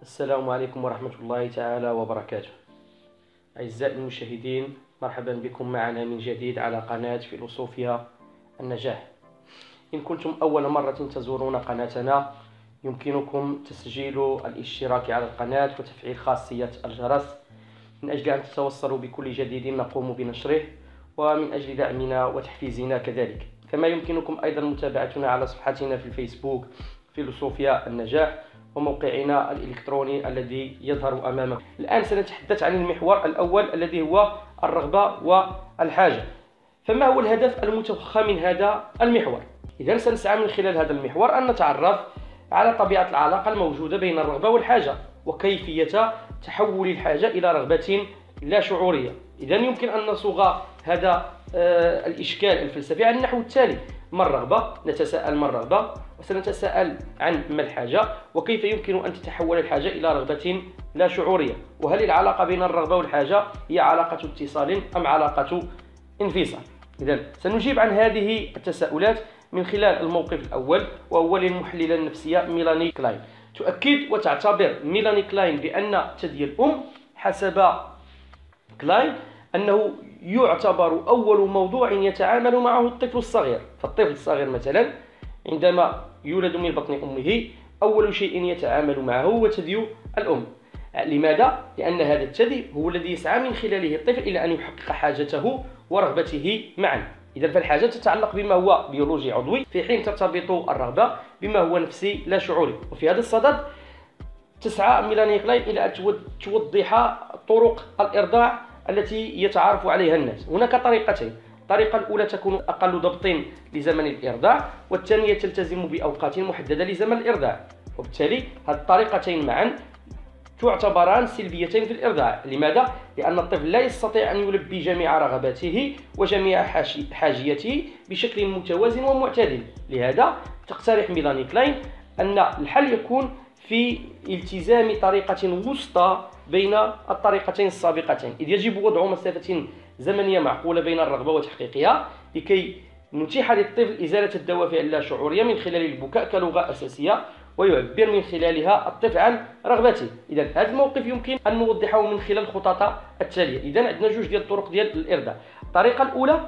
السلام عليكم ورحمة الله تعالى وبركاته. أعزائي المشاهدين، مرحبا بكم معنا من جديد على قناة فيلسوفيا النجاح. إن كنتم أول مرة تزورون قناتنا يمكنكم تسجيل الاشتراك على القناة وتفعيل خاصية الجرس من أجل أن تتوصلوا بكل جديد نقوم بنشره، ومن أجل دعمنا وتحفيزنا كذلك. كما يمكنكم أيضا متابعتنا على صفحتنا في الفيسبوك فيلسوفيا النجاح، وموقعنا الإلكتروني الذي يظهر أمامكم. الآن سنتحدث عن المحور الأول الذي هو الرغبة والحاجة. فما هو الهدف المتوخى من هذا المحور؟ إذا سنسعى من خلال هذا المحور أن نتعرف على طبيعة العلاقة الموجودة بين الرغبة والحاجة، وكيفية تحول الحاجة إلى رغبة لا شعورية. إذا يمكن أن نصوغ هذا الإشكال الفلسفي على النحو التالي: ما الرغبة؟ نتساءل ما الرغبة، وسنتساءل عن ما الحاجة، وكيف يمكن أن تتحول الحاجة إلى رغبة لا شعورية، وهل العلاقة بين الرغبة والحاجة هي علاقة اتصال أم علاقة انفصال؟ إذا سنجيب عن هذه التساؤلات من خلال الموقف الأول، وهو للمحللة النفسية ميلاني كلاين. تؤكد وتعتبر ميلاني كلاين بأن ثدي الأم حسب كلاين أنه يعتبر أول موضوع يتعامل معه الطفل الصغير. فالطفل الصغير مثلا عندما يولد من بطن أمه أول شيء يتعامل معه هو ثدي الأم. لماذا؟ لأن هذا الثدي هو الذي يسعى من خلاله الطفل إلى أن يحقق حاجته ورغبته معا. إذا فالحاجة تتعلق بما هو بيولوجي عضوي، في حين ترتبط الرغبة بما هو نفسي لا شعوري. وفي هذا الصدد تسعى ميلاني كلاين إلى أن توضح طرق الإرضاع التي يتعارف عليها الناس. هناك طريقتين: الطريقة الأولى تكون أقل ضبط لزمن الإرضاع، والثانية تلتزم بأوقات محددة لزمن الإرضاع. وبالتالي هذه الطريقتين معا تعتبران سلبيتين في الإرضاع. لماذا؟ لأن الطفل لا يستطيع أن يلبي جميع رغباته وجميع حاجيته بشكل متوازن ومعتدل. لهذا تقترح ميلاني كلاين أن الحل يكون في التزام طريقة وسطى بين الطريقتين السابقتين، إذ يجب وضع مسافة زمنية معقولة بين الرغبة وتحقيقها لكي نتيح للطفل إزالة الدوافع اللاشعورية من خلال البكاء كلغة أساسية، ويعبر من خلالها الطفل عن رغبته. إذا هذا الموقف يمكن أن نوضحه من خلال الخطط التالية. إذا عندنا جوج ديال الطرق ديال الإرضاع. الطريقة الأولى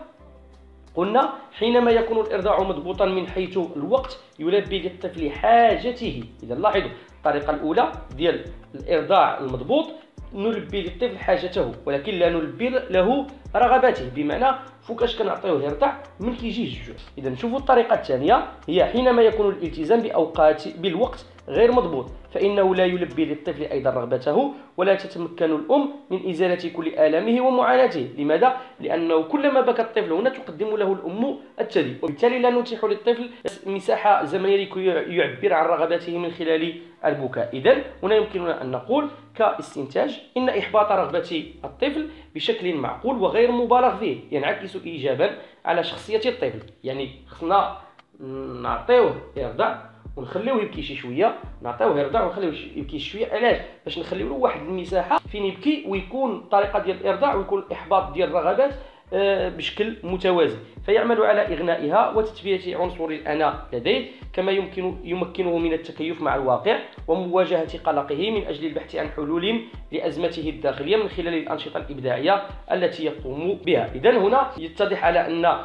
قلنا حينما يكون الإرضاع مضبوطا من حيث الوقت يلبي للطفل حاجته. إذا لاحظوا الطريقة الأولى ديال الإرضاع المضبوط نلبي للطفل حاجته، ولكن لا نلبي له رغباته، بمعنى فوقاش كنعطيوه يرضع من كيجي الجوع. إذا نشوفوا الطريقة الثانية هي حينما يكون الالتزام بالوقت غير مضبوط، فإنه لا يلبي للطفل أيضا رغبته، ولا تتمكن الأم من إزالة كل آلامه ومعاناته. لماذا؟ لأنه كلما بكى الطفل هنا تقدم له الأم الثدي، وبالتالي لا نتيح للطفل مساحة زمنية لكي يعبر عن رغباته من خلال البكاء. إذا هنا يمكننا أن نقول كاستنتاج إن إحباط رغبة الطفل بشكل معقول وغير مبالغ فيه ينعكس إيجابا على شخصية الطفل. يعني خصنا نعطيوه يرضع ونخليوه يبكي شي شويه، نعطيوه يرضع ونخليوه يبكي شي شويه. علاش؟ باش نخليو له واحد المساحه فين يبكي، ويكون الطريقه ديال الارضاع ويكون الاحباط ديال الرغبات بشكل متوازي، فيعمل على إغنائها وتثبيت عنصر الأنا لديه، كما يمكنه من التكيف مع الواقع ومواجهة قلقه من أجل البحث عن حلول لأزمته الداخلية من خلال الأنشطة الإبداعية التي يقوم بها. إذن هنا يتضح على أن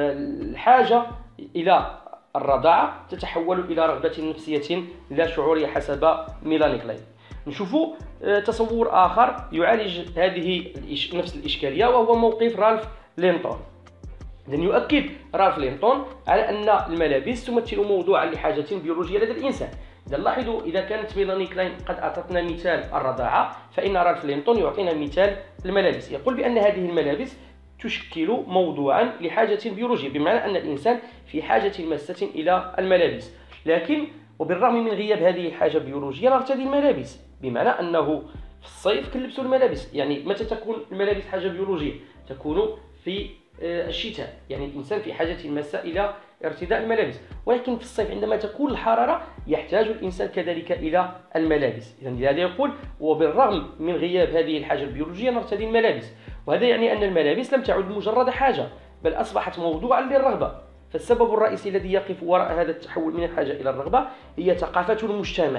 الحاجة إلى الرضاعة تتحول إلى رغبة نفسية لا شعورية حسب ميلاني كلاين. نشوفوا تصور آخر يعالج هذه نفس الإشكالية، وهو موقف رالف لينتون. إذن يؤكد رالف لينتون على أن الملابس تمثل موضوعا لحاجة بيولوجية لدى الإنسان. إذا لاحظوا إذا كانت ميلاني كلاين قد أعطتنا مثال الرضاعة، فإن رالف لينتون يعطينا مثال الملابس. يقول بأن هذه الملابس تشكل موضوعا لحاجة بيولوجية، بمعنى أن الإنسان في حاجة ماسة إلى الملابس، لكن وبالرغم من غياب هذه الحاجة البيولوجية نرتدي الملابس، بمعنى أنه في الصيف كنلبسوا الملابس. يعني متى تكون الملابس حاجة بيولوجية؟ تكون في الشتاء، يعني الإنسان في حاجة ماسة إلى ارتداء الملابس. ولكن في الصيف عندما تكون الحرارة يحتاج الإنسان كذلك إلى الملابس. إذن لهذا يقول وبالرغم من غياب هذه الحاجة البيولوجية نرتدي الملابس. وهذا يعني أن الملابس لم تعد مجرد حاجة، بل أصبحت موضوعا للرغبة. فالسبب الرئيسي الذي يقف وراء هذا التحول من الحاجة إلى الرغبة هي ثقافة المجتمع.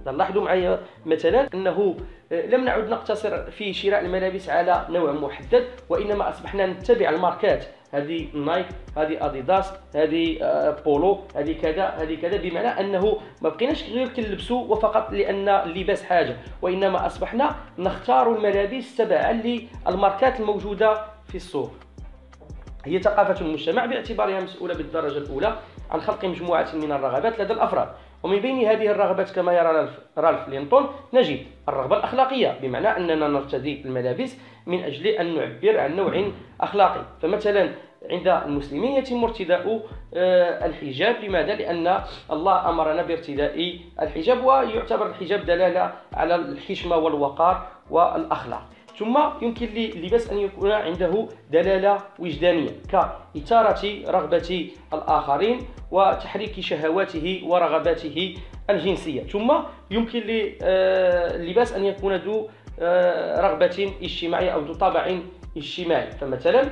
لاحظوا معي مثلا أنه لم نعد نقتصر في شراء الملابس على نوع محدد، وإنما أصبحنا نتبع الماركات، هذه نايك، هذه اديداس، هذه بولو، هذه كذا، هذه كذا، بمعنى أنه ما بقيناش غير كنلبسوا وفقط لأن اللباس حاجة، وإنما أصبحنا نختار الملابس تبعا للماركات الموجودة في السوق. هي ثقافة المجتمع باعتبارها مسؤولة بالدرجة الأولى عن خلق مجموعة من الرغبات لدى الأفراد، ومن بين هذه الرغبات كما يرى رالف لينتون نجد الرغبة الأخلاقية، بمعنى أننا نرتدي الملابس من أجل أن نعبر عن نوع أخلاقي. فمثلا عند المسلمين يتم ارتداء الحجاب. لماذا؟ لأن الله أمرنا بارتداء الحجاب، ويعتبر الحجاب دلالة على الحشمة والوقار والأخلاق. ثم يمكن للباس أن يكون عنده دلالة وجدانية كإثارة رغبة الآخرين وتحريك شهواته ورغباته الجنسية. ثم يمكن للباس أن يكون ذو رغبة اجتماعية أو ذو طابع اجتماعي. فمثلا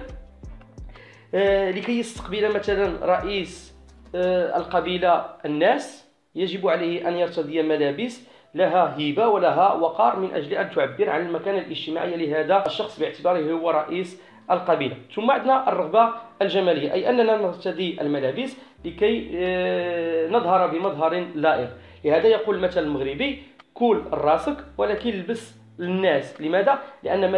لكي يستقبل مثلا رئيس القبيلة الناس يجب عليه أن يرتدي ملابس لها هيبة ولها وقار من أجل أن تعبر عن المكانة الاجتماعية لهذا الشخص باعتباره هو رئيس القبيلة. ثم عندنا الرغبة الجمالية، أي أننا نرتدي الملابس لكي نظهر بمظهر لائق. لهذا يقول المثل المغربي: كول راسك ولكن البس للناس. لماذا؟ لأن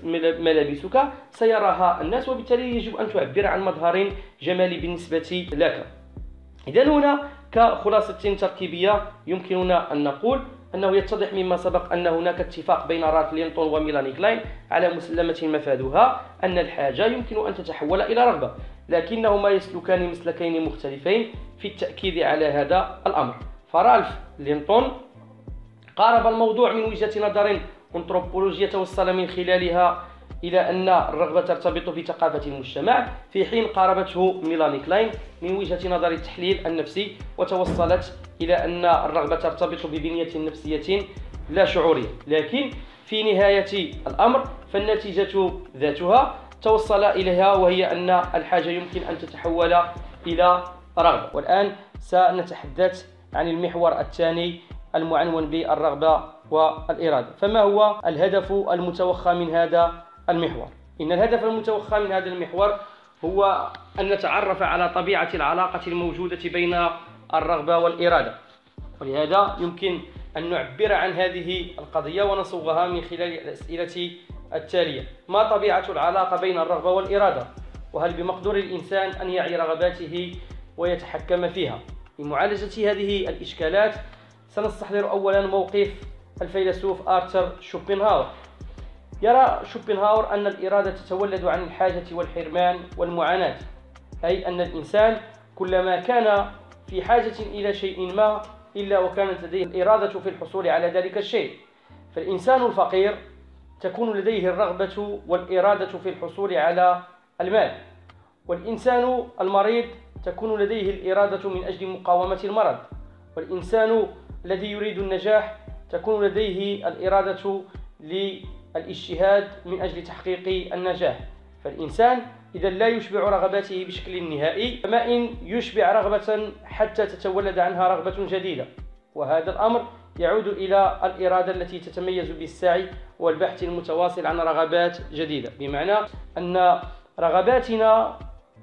ملابسك سيراها الناس، وبالتالي يجب أن تعبر عن مظهر جمالي بالنسبة لك. إذن هنا كخلاصة تركيبية يمكننا أن نقول أنه يتضح مما سبق أن هناك اتفاق بين رالف لينتون وميلاني كلاين على مسلمة مفادها أن الحاجة يمكن أن تتحول إلى رغبة، لكنهما يسلكان مسلكين مختلفين في التأكيد على هذا الأمر. فرالف لينتون قارب الموضوع من وجهة نظر أنثروبولوجية توصل من خلالها إلى أن الرغبة ترتبط بثقافة المجتمع، في حين قاربته ميلاني كلاين من وجهة نظر التحليل النفسي وتوصلت إلى أن الرغبة ترتبط ببنية نفسية لا شعورية. لكن في نهاية الأمر فالنتيجة ذاتها توصل إليها، وهي أن الحاجة يمكن أن تتحول إلى رغبة. والآن سنتحدث عن المحور الثاني المعنون بالرغبة والإرادة. فما هو الهدف المتوخى من هذا المحور؟ إن الهدف المتوخى من هذا المحور هو أن نتعرف على طبيعة العلاقة الموجودة بين الرغبة والإرادة، ولهذا يمكن أن نعبر عن هذه القضية ونصوغها من خلال الأسئلة التالية: ما طبيعة العلاقة بين الرغبة والإرادة؟ وهل بمقدور الإنسان أن يعي رغباته ويتحكم فيها؟ لمعالجة هذه الإشكالات سنستحضر أولا موقف الفيلسوف آرثر شوبنهاور. يرى شوبنهاور أن الإرادة تتولد عن الحاجة والحرمان والمعاناة، أي أن الإنسان كلما كان في حاجة إلى شيء ما إلا وكانت لديه الإرادة في الحصول على ذلك الشيء. فالإنسان الفقير تكون لديه الرغبة والإرادة في الحصول على المال، والإنسان المريض تكون لديه الإرادة من أجل مقاومة المرض، والإنسان الذي يريد النجاح تكون لديه الإرادة للاجتهاد من أجل تحقيق النجاح. فالإنسان إذا لا يشبع رغباته بشكل نهائي، فما إن يشبع رغبة حتى تتولد عنها رغبة جديدة، وهذا الأمر يعود إلى الإرادة التي تتميز بالسعي والبحث المتواصل عن رغبات جديدة، بمعنى أن رغباتنا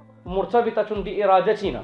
مرتبطة بإرادتنا،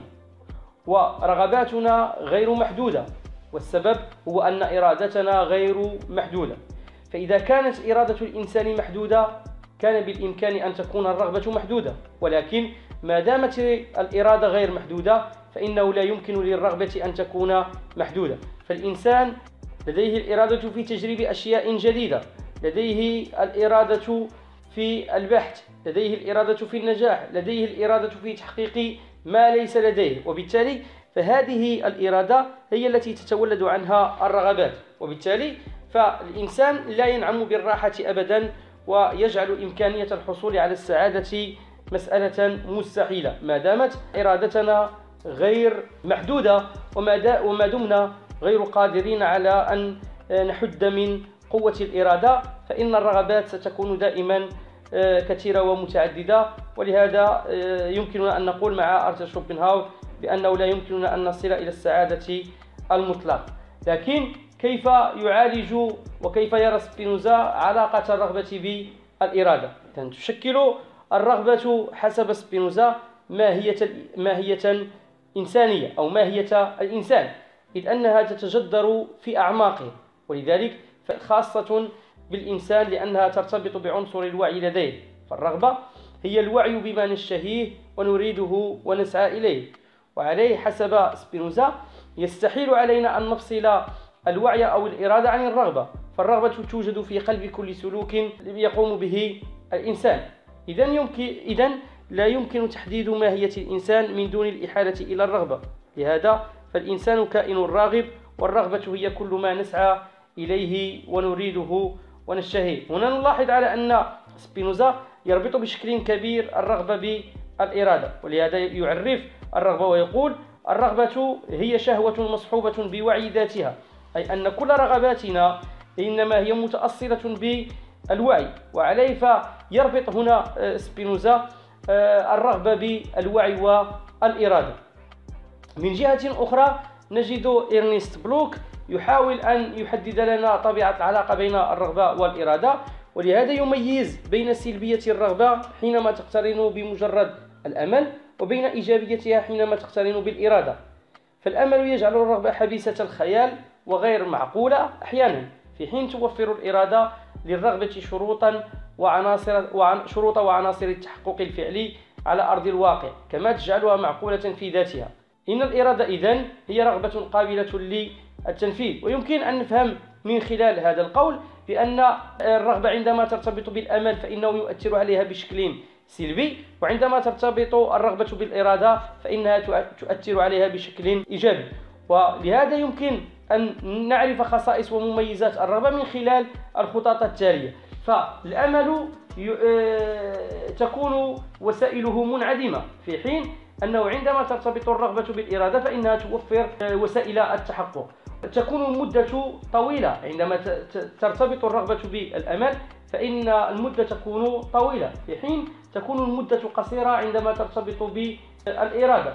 ورغباتنا غير محدودة، والسبب هو أن إرادتنا غير محدودة. فإذا كانت إرادة الإنسان محدودة كان بالإمكان أن تكون الرغبة محدودة، ولكن ما دامت الإرادة غير محدودة فإنه لا يمكن للرغبة أن تكون محدودة. فالإنسان لديه الإرادة في تجريب أشياء جديدة، لديه الإرادة في البحث، لديه الإرادة في النجاح، لديه الإرادة في تحقيق ما ليس لديه، وبالتالي فهذه الإرادة هي التي تتولد عنها الرغبات. وبالتالي فالإنسان لا ينعم بالراحة أبدا، ويجعل إمكانية الحصول على السعادة مسألة مستحيلة ما دامت إرادتنا غير محدودة، وما دمنا غير قادرين على أن نحد من قوة الإرادة، فإن الرغبات ستكون دائما كثيرة ومتعددة. ولهذا يمكننا أن نقول مع آرثر شوبنهاور بأنه لا يمكننا أن نصل إلى السعادة المطلقة. لكن كيف يعالج وكيف يرى سبينوزا علاقة الرغبة بالإرادة. تشكل الرغبة حسب سبينوزا ماهية إنسانية أو ماهية الإنسان، إذ أنها تتجذر في أعماقه، ولذلك خاصة بالإنسان لأنها ترتبط بعنصر الوعي لديه. فالرغبة هي الوعي بما نشتهيه ونريده ونسعى إليه، وعليه حسب سبينوزا يستحيل علينا أن نفصل الوعي أو الإرادة عن الرغبة، فالرغبة توجد في قلب كل سلوك يقوم به الإنسان. إذن لا يمكن تحديد ماهية الإنسان من دون الإحالة إلى الرغبة، لهذا فالإنسان كائن راغب، والرغبة هي كل ما نسعى إليه ونريده ونشتهيه. هنا نلاحظ على أن سبينوزا يربط بشكل كبير الرغبة بالإرادة، ولهذا يعرف الرغبة ويقول: الرغبة هي شهوة مصحوبة بوعي ذاتها، أي أن كل رغباتنا إنما هي متأصلة بالوعي. وعليه فيربط هنا سبينوزا الرغبة بالوعي والإرادة. من جهة أخرى نجد إرنست بلوك يحاول أن يحدد لنا طبيعة العلاقة بين الرغبة والإرادة، ولهذا يميز بين سلبية الرغبة حينما تقترن بمجرد الأمل، وبين إيجابيتها حينما تقترن بالإرادة. فالأمل يجعل الرغبة حبيسة الخيال وغير معقولة أحيانا، في حين توفر الإرادة للرغبة شروط وعناصر التحقق الفعلي على أرض الواقع، كما تجعلها معقولة في ذاتها. إن الإرادة إذن هي رغبة قابلة للتنفيذ. ويمكن أن نفهم من خلال هذا القول بأن الرغبة عندما ترتبط بالأمل فإنه يؤثر عليها بشكل سلبي، وعندما ترتبط الرغبة بالإرادة فإنها تؤثر عليها بشكل إيجابي. ولهذا يمكن أن نعرف خصائص ومميزات الرغبة من خلال الخطوات التالية. فالأمل تكون وسائله منعدمة، في حين أنه عندما ترتبط الرغبة بالإرادة فإنها توفر وسائل التحقق. تكون المدة طويلة عندما ترتبط الرغبة بالأمل، فإن المدة تكون طويلة، في حين تكون المدة قصيرة عندما ترتبط بالإرادة.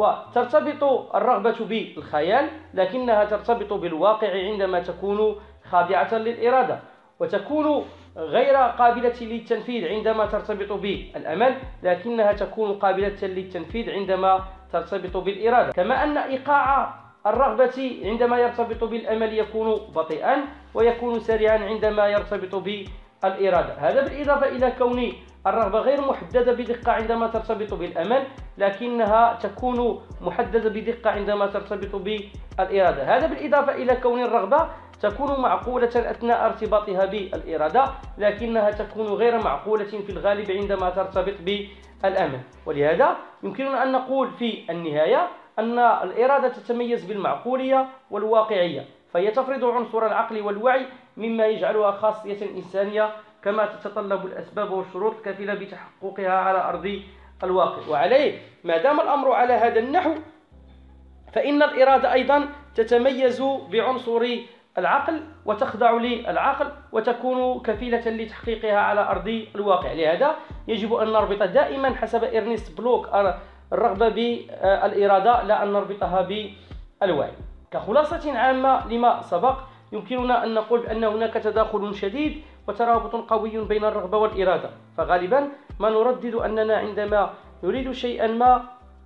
وترتبط الرغبة بالخيال، لكنها ترتبط بالواقع عندما تكون خاضعة للإرادة، وتكون غير قابلة للتنفيذ عندما ترتبط بالأمل، لكنها تكون قابلة للتنفيذ عندما ترتبط بالإرادة. كما أن إيقاع الرغبة عندما يرتبط بالأمل يكون بطيئا، ويكون سريعا عندما يرتبط بالإرادة. هذا بالإضافة إلى كون الرغبة غير محددة بدقة عندما ترتبط بالأمل، لكنها تكون محددة بدقة عندما ترتبط بالإرادة. هذا بالإضافة إلى كون الرغبة تكون معقولة أثناء ارتباطها بالإرادة، لكنها تكون غير معقولة في الغالب عندما ترتبط بالأمل. ولهذا يمكننا أن نقول في النهاية أن الإرادة تتميز بالمعقولية والواقعية، فهي تفرض عنصر العقل والوعي، مما يجعلها خاصية إنسانية، كما تتطلب الأسباب والشروط الكفيلة بتحققها على أرض الواقع. وعليه ما دام الأمر على هذا النحو، فإن الإرادة أيضا تتميز بعنصر العقل وتخضع للعقل وتكون كفيلة لتحقيقها على أرض الواقع. لهذا يجب أن نربط دائما حسب إرنست بلوك الرغبة بالإرادة، لا أن نربطها بالوعي. كخلاصة عامة لما سبق، يمكننا أن نقول بأن هناك تداخل شديد وترابط قوي بين الرغبة والإرادة، فغالبا ما نردد أننا عندما نريد شيئا ما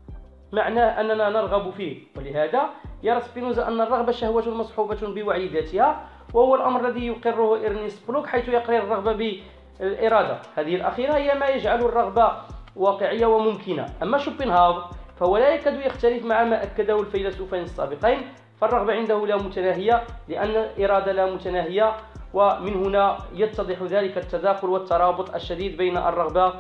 معناه أننا نرغب فيه. ولهذا يرى سبينوزا أن الرغبة شهوة مصحوبة بوعي ذاتها، وهو الأمر الذي يقره إرنست بلوك، حيث يقرر الرغبة بالإرادة. هذه الأخيرة هي ما يجعل الرغبة واقعية وممكنة. أما شوبنهاور فهو لا يكاد يختلف مع ما أكده الفيلسوفين السابقين، فالرغبة عنده لا متناهية لأن الإرادة لا متناهية، ومن هنا يتضح ذلك التداخل والترابط الشديد بين الرغبة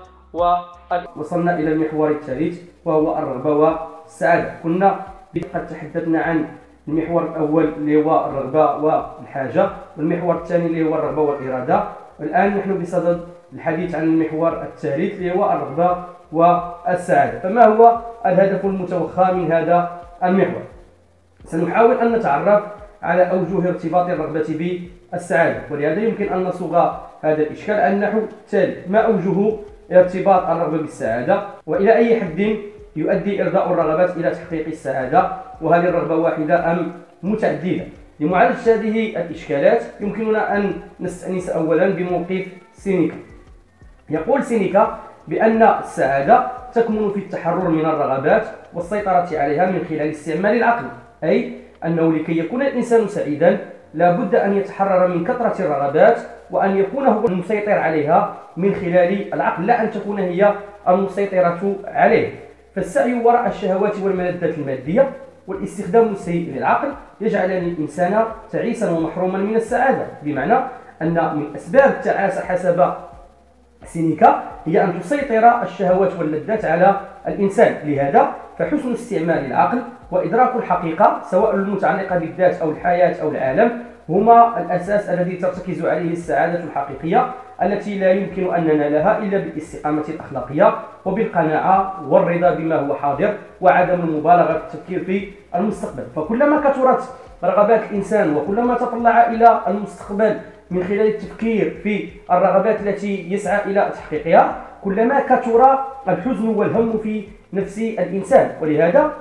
وصلنا إلى المحور الثالث وهو الرغبة والسعادة. كنا قد تحدثنا عن المحور الأول اللي هو الرغبة والحاجة، والمحور الثاني اللي هو الرغبة والإرادة، والآن نحن بصدد الحديث عن المحور الثالث اللي هو الرغبة والسعادة. فما هو الهدف المتوخى من هذا المحور؟ سنحاول أن نتعرف على أوجه ارتباط الرغبة بالسعادة، ولهذا يمكن أن نصوغ هذا الإشكال على النحو التالي: ما أوجه ارتباط الرغبة بالسعادة؟ وإلى أي حد يؤدي إرضاء الرغبات إلى تحقيق السعادة؟ وهل الرغبة واحدة أم متعددة؟ لمعالجة هذه الإشكالات يمكننا أن نستأنس أولا بموقف سينيكا. يقول سينيكا بأن السعادة تكمن في التحرر من الرغبات والسيطرة عليها من خلال استعمال العقل، أي أنه لكي يكون الإنسان سعيدا لا بد أن يتحرر من كثرة الرغبات وأن يكون هو المسيطر عليها من خلال العقل، لا أن تكون هي المسيطرة عليه. فالسعي وراء الشهوات والملذات المادية والاستخدام السيء للعقل يجعل الإنسان تعيسا ومحروما من السعادة، بمعنى أن من أسباب التعاسة حسب سينيكا هي أن تسيطر الشهوات واللذات على الإنسان. لهذا فحسن استعمال العقل وإدراك الحقيقة سواء المتعلقة بالذات أو الحياة أو العالم هما الأساس الذي ترتكز عليه السعادة الحقيقية التي لا يمكن أن ننالها إلا بالاستقامة الأخلاقية وبالقناعة والرضا بما هو حاضر وعدم المبالغة في التفكير في المستقبل. فكلما كثرت رغبات الإنسان وكلما تطلع إلى المستقبل من خلال التفكير في الرغبات التي يسعى إلى تحقيقها كلما كثر الحزن والهم في نفس الإنسان. ولهذا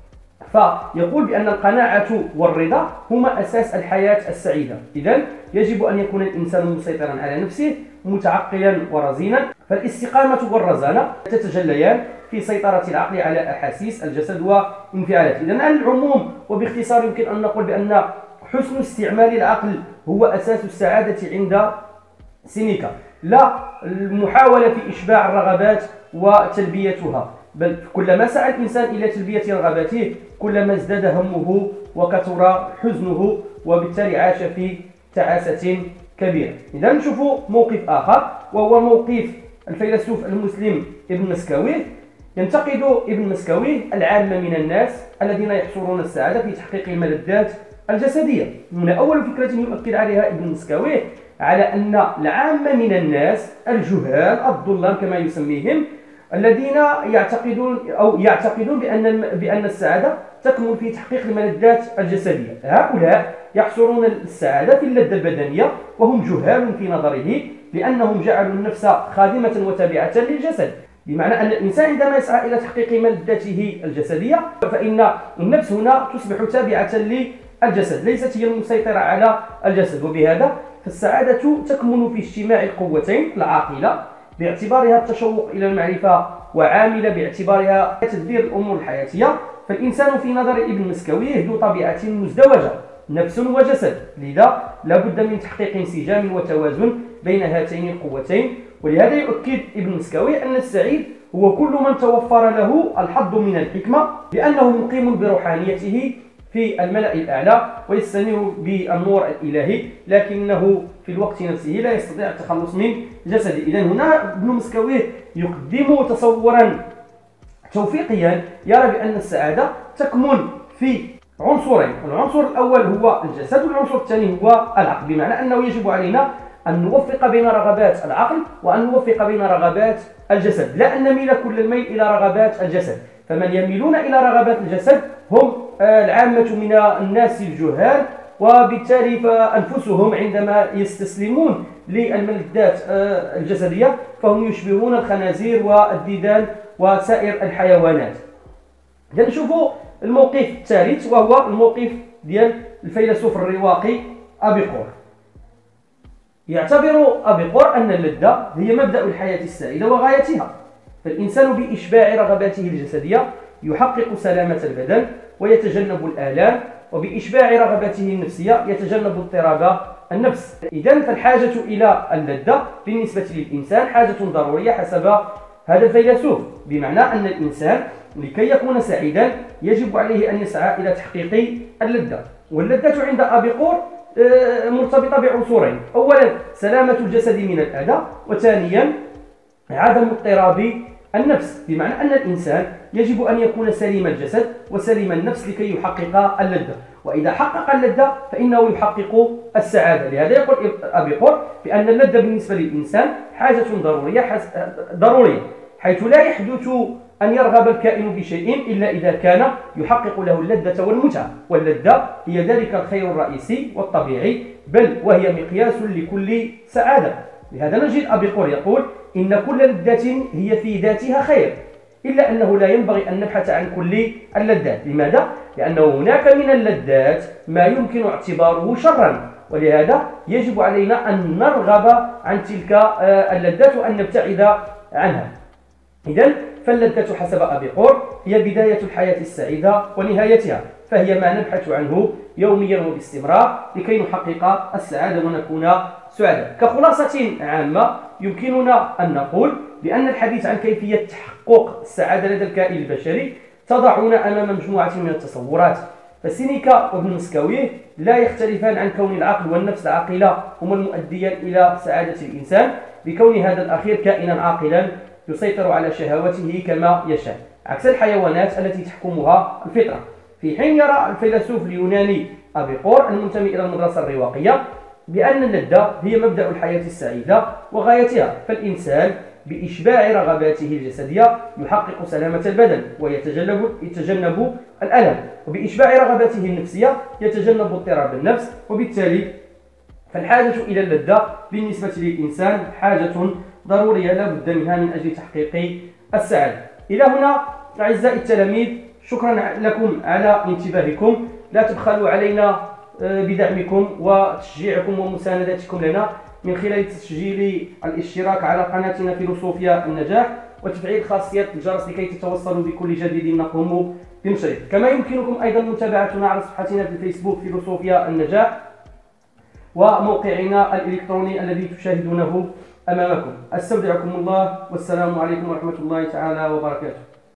فيقول بأن القناعة والرضا هما أساس الحياة السعيدة. إذن يجب أن يكون الإنسان مسيطرا على نفسه متعقلا ورزينا. فالاستقامة والرزانة تتجليان في سيطرة العقل على أحاسيس الجسد وانفعالاته. إذن على العموم وباختصار يمكن أن نقول بأن حسن استعمال العقل هو أساس السعادة عند سينيكا، لا المحاولة في إشباع الرغبات وتلبيتها، بل كلما سعى الإنسان إلى تلبية رغباته كلما ازداد همه وكثر حزنه وبالتالي عاش في تعاسة كبيرة. إذا نشوف موقف آخر وهو موقف الفيلسوف المسلم ابن مسكويه. ينتقد ابن مسكويه العامة من الناس الذين يحصرون السعادة في تحقيق الملذات الجسدية. من أول فكرة يؤكد عليها ابن مسكويه على أن العامة من الناس الجهال الضلال كما يسميهم الذين يعتقدون بأن السعادة تكمن في تحقيق الملذات الجسدية. هؤلاء يحصرون السعادة في اللذة البدنية وهم جهال في نظره لأنهم جعلوا النفس خادمة وتابعة للجسد، بمعنى أن الإنسان عندما يسعى إلى تحقيق ملذاته الجسدية فإن النفس هنا تصبح تابعة للجسد ليست هي المسيطرة على الجسد. وبهذا فالسعادة تكمن في اجتماع القوتين العاقلة باعتبارها التشوق إلى المعرفة وعاملة باعتبارها تدبير الأمور الحياتية. فالإنسان في نظر ابن مسكويه ذو طبيعة مزدوجة نفس وجسد، لذا لا بد من تحقيق انسجام وتوازن بين هاتين القوتين. ولهذا يؤكد ابن مسكويه أن السعيد هو كل من توفر له الحظ من الحكمة لأنه مقيم بروحانيته في الملأ الأعلى ويستنير بالنور الإلهي لكنه في الوقت نفسه لا يستطيع التخلص من جسده. إذن هنا ابن مسكويه يقدم تصورا توفيقيا يرى بأن السعادة تكمن في عنصرين، العنصر الأول هو الجسد والعنصر الثاني هو العقل، بمعنى أنه يجب علينا أن نوفق بين رغبات العقل وأن نوفق بين رغبات الجسد، لا أن نميل كل الميل إلى رغبات الجسد. فمن يميلون إلى رغبات الجسد هم العامة من الناس الجهال، وبالتالي فأنفسهم عندما يستسلمون للملذات الجسدية فهم يشبهون الخنازير والديدان وسائر الحيوانات. نشوفوا الموقف الثالث وهو الموقف ديال الفيلسوف الرواقي أبيقور. يعتبر أبيقور أن اللذة هي مبدأ الحياة السعيدة وغايتها، فالإنسان بإشباع رغباته الجسدية يحقق سلامة البدن ويتجنب الآلام، وبإشباع رغباته النفسية يتجنب اضطراب النفس. إذن فالحاجة إلى اللذة بالنسبة للإنسان حاجة ضرورية حسب هذا الفيلسوف، بمعنى أن الإنسان لكي يكون سعيدا يجب عليه أن يسعى إلى تحقيق اللذة. واللذة عند أبيقور مرتبطة بعنصرين، أولا سلامة الجسد من الأذى، وثانيا عدم اضطراب النفس، بمعنى أن الإنسان يجب أن يكون سليم الجسد وسليم النفس لكي يحقق اللذة، وإذا حقق اللذة فإنه يحقق السعادة. لهذا يقول أبيقور بأن اللذة بالنسبة للإنسان حاجة ضرورية حيث لا يحدث أن يرغب الكائن بشيء إلا إذا كان يحقق له اللذة والمتعة، واللذة هي ذلك الخير الرئيسي والطبيعي بل وهي مقياس لكل سعادة. لهذا نجد أبيقور يقول إن كل لذة هي في ذاتها خير إلا أنه لا ينبغي أن نبحث عن كل اللذات. لماذا؟ لأنه هناك من اللذات ما يمكن اعتباره شرا، ولهذا يجب علينا أن نرغب عن تلك اللذات وأن نبتعد عنها. إذن فاللذة حسب أبيقور هي بداية الحياة السعيدة ونهايتها، فهي ما نبحث عنه يوميا وباستمرار لكي نحقق السعادة ونكون سعداء. كخلاصة عامة يمكننا أن نقول بأن الحديث عن كيفية تحقق السعادة لدى الكائن البشري تضعنا أمام مجموعة من التصورات، فسينيكا وابن مسكويه لا يختلفان عن كون العقل والنفس العاقلة هما المؤديان إلى سعادة الإنسان، بكون هذا الأخير كائنا عاقلا يسيطر على شهواته كما يشاء، عكس الحيوانات التي تحكمها الفطرة. في حين يرى الفيلسوف اليوناني أبيقور المنتمي إلى المدرسة الرواقية بأن اللذة هي مبدأ الحياة السعيدة وغايتها، فالإنسان بإشباع رغباته الجسدية يحقق سلامة البدن ويتجنب الألم، وبإشباع رغباته النفسية يتجنب اضطراب النفس، وبالتالي فالحاجة إلى اللذة بالنسبة للإنسان حاجة ضرورية لا بد منها من أجل تحقيق السعادة. إلى هنا أعزائي التلاميذ، شكرا لكم على انتباهكم، لا تبخلوا علينا بدعمكم وتشجيعكم ومساندتكم لنا من خلال تسجيل الاشتراك على قناتنا فيلوسوفيا النجاح وتفعيل خاصية الجرس لكي تتوصلوا بكل جديد نقوم بنشره. كما يمكنكم أيضا متابعتنا على صفحتنا في الفيسبوك فيلوسوفيا النجاح وموقعنا الإلكتروني الذي تشاهدونه أمامكم. استودعكم الله والسلام عليكم ورحمة الله تعالى وبركاته.